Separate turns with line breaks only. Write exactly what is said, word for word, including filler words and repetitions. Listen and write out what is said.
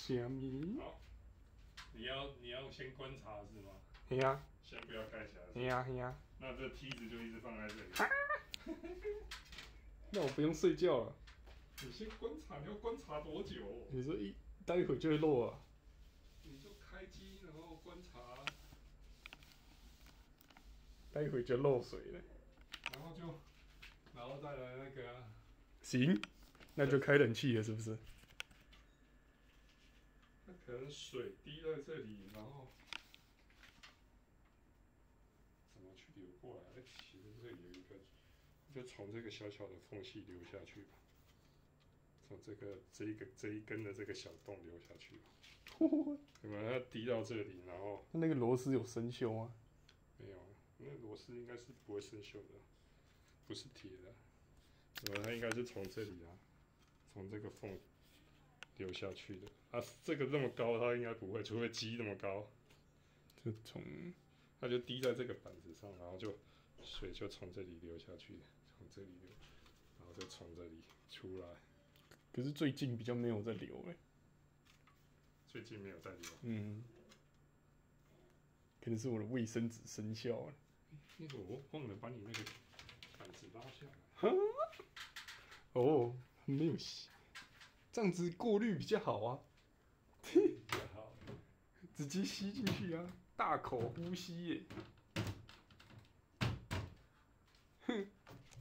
虾米？
好，你要你要先观察是吗？
嘿呀，
先不要盖起来。
嘿呀嘿呀。
那这梯子就一直放在这里。
那我不用睡觉了。
你先观察，你要观察多久？
你说一待会就会漏啊？
你就开机，然后观察，
待会就漏水了。
然后就，然后再来那个、啊。
行，那就开冷气了，是不是？
那可能水滴在这里，然后怎么去流过来？其实这里有一个，就从这个小小的缝隙流下去吧。从这个这一个这一根的这个小洞流下去吧。有没有？它滴到这里，然后
那个螺丝有生锈吗？
没有，那螺丝应该是不会生锈的，不是铁的。呃，它应该是从这里啊，从这个缝流下去的。啊，这个那么高，它应该不会，除非积那么高。
就从
它就滴在这个板子上，然后就水就从这里流下去，从这里流，然后就从这里出来。
可是最近比较没有在流哎、欸。
最近没有在流。
嗯。可能是我的卫生纸生效了。
那个我忘了把你那个板子拉下来。
哈？哦，没有洗，这样子过滤比较好啊。
比较好。
直接吸进去啊，大口呼吸耶、欸。